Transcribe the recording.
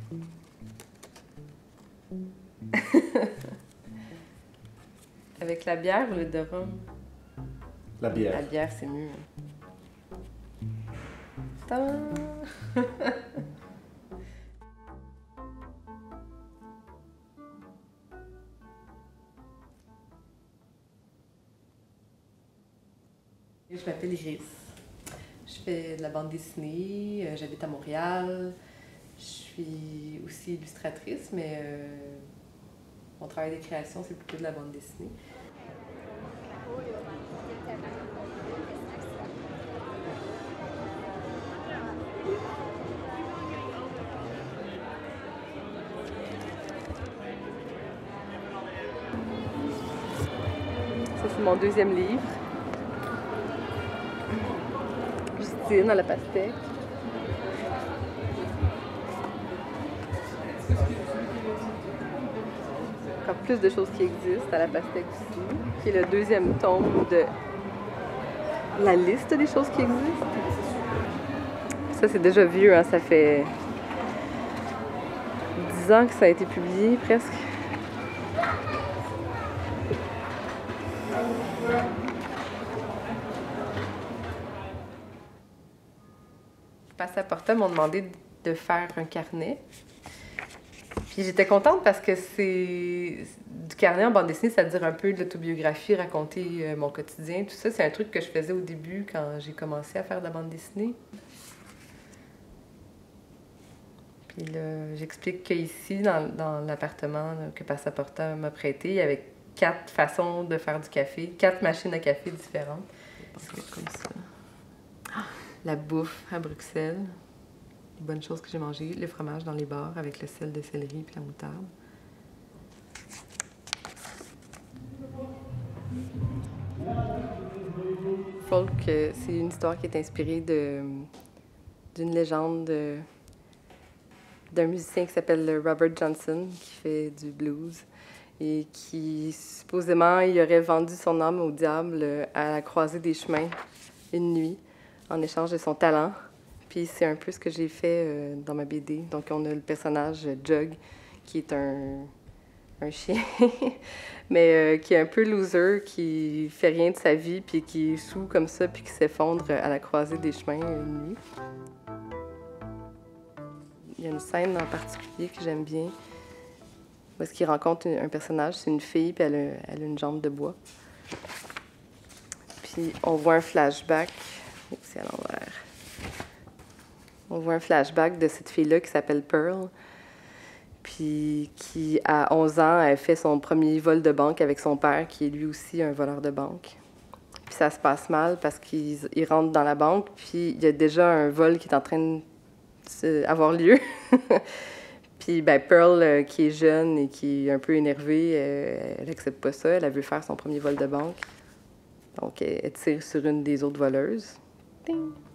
Avec la bière ou le de rhum? La bière. La bière, c'est mieux. Tadam! Je m'appelle Iris. Je fais de la bande dessinée, j'habite à Montréal. Je suis aussi illustratrice, mais mon travail de création, c'est plutôt de la bande dessinée. Ça, c'est mon deuxième livre. Justine à la pastèque. Encore plus de choses qui existent à la pastèque aussi, qui est le deuxième tome de la liste des choses qui existent. Ça, c'est déjà vieux, hein? Ça fait 10 ans que ça a été publié, presque. Passaporta m'ont demandé de faire un carnet. Puis j'étais contente parce que c'est du carnet en bande dessinée, ça veut dire un peu de l'autobiographie, raconter mon quotidien, tout ça. C'est un truc que je faisais au début quand j'ai commencé à faire de la bande dessinée. Puis là, j'explique qu'ici, dans l'appartement que Passaporta m'a prêté, il y avait 4 façons de faire du café, 4 machines à café différentes. C'est comme ça. La bouffe à Bruxelles, les bonnes choses que j'ai mangées, le fromage dans les bars avec le sel de céleri et la moutarde. Folk, c'est une histoire qui est inspirée d'une légende d'un musicien qui s'appelle Robert Johnson, qui fait du blues et qui, supposément, il aurait vendu son âme au diable à la croisée des chemins une nuit, en échange de son talent. Puis c'est un peu ce que j'ai fait dans ma BD. Donc on a le personnage Jug, qui est un chien, mais qui est un peu loser, qui fait rien de sa vie, puis qui est sous comme ça, puis qui s'effondre à la croisée des chemins une nuit. Il y a une scène en particulier que j'aime bien, où est-ce qu'il rencontre un personnage, c'est une fille, puis elle a une jambe de bois. Puis on voit un flashback. C'est à l'envers. On voit un flashback de cette fille-là qui s'appelle Pearl, puis qui, à 11 ans, elle fait son premier vol de banque avec son père, qui est lui aussi un voleur de banque. Puis ça se passe mal parce qu'il rentre dans la banque, puis il y a déjà un vol qui est en train d'avoir lieu. Puis ben, Pearl, qui est jeune et qui est un peu énervée, elle n'accepte pas ça, elle veut faire son premier vol de banque. Donc elle tire sur une des autres voleuses. Ding!